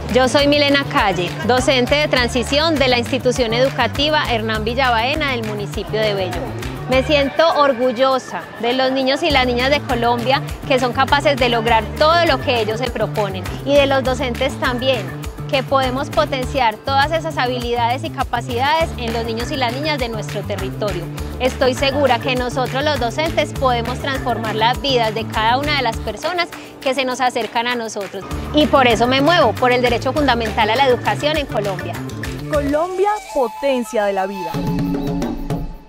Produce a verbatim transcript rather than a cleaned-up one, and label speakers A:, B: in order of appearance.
A: Yo soy Milena Calle, docente de transición de la institución educativa Hernán Villabaena del municipio de Bello. Me siento orgullosa de los niños y las niñas de Colombia que son capaces de lograr todo lo que ellos se proponen, y de los docentes también, que podemos potenciar todas esas habilidades y capacidades en los niños y las niñas de nuestro territorio. Estoy segura que nosotros los docentes podemos transformar las vidas de cada una de las personas que se nos acercan a nosotros, y por eso me muevo por el derecho fundamental a la educación en Colombia.
B: Colombia, potencia de la vida.